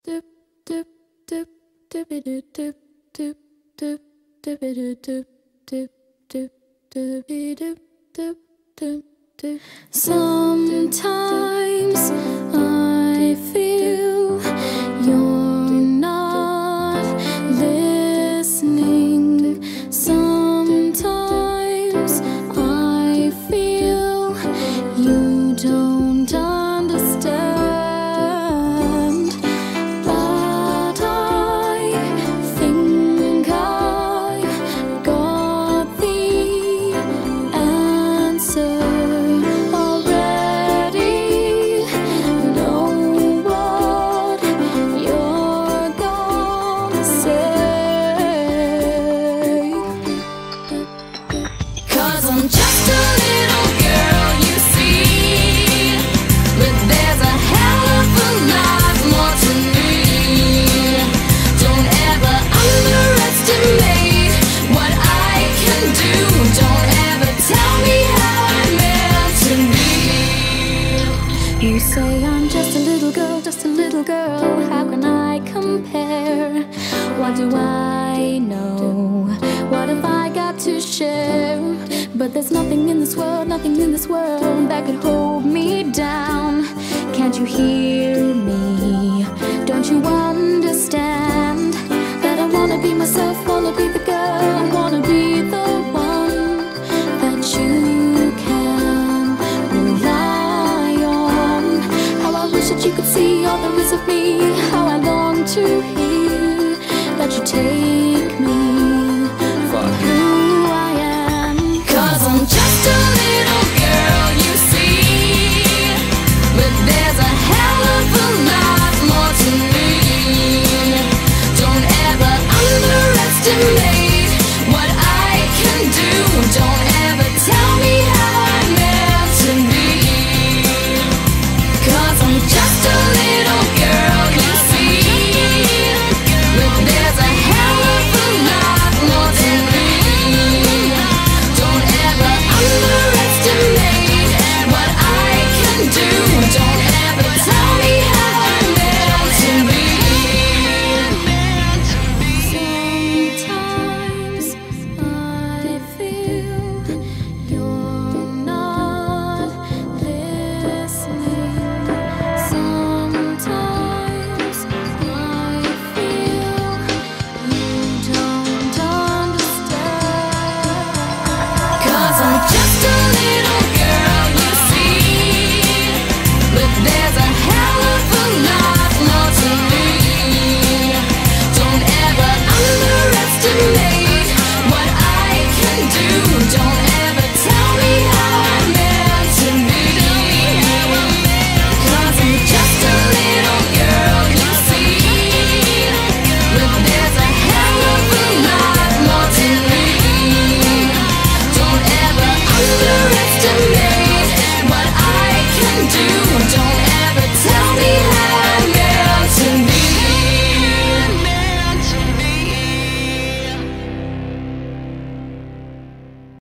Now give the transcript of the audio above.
Doop doop doop doopy doop doop doop doop doopy doop doop doop doop doopy doop doop doop doop. Sometimes I feel you're not listening. Sometimes I feel you don't understand. But I think I got the answer already. Know what you're gonna say. 'Cause I'm just a little girl, you see, but there's a hell of a lot more to me. Don't ever underestimate what I can do. Don't ever tell me how I'm meant to be. You say I'm just a little girl, just a little girl. How can I compare? What do I know? What have I got to share? But there's nothing in this world, nothing in this world that could hold me down. Can't you hear me? Don't you understand that I wanna be myself, wanna be the girl, I wanna be the one that you can rely on. How I wish that you could see all there is of me. How I long to hear that you take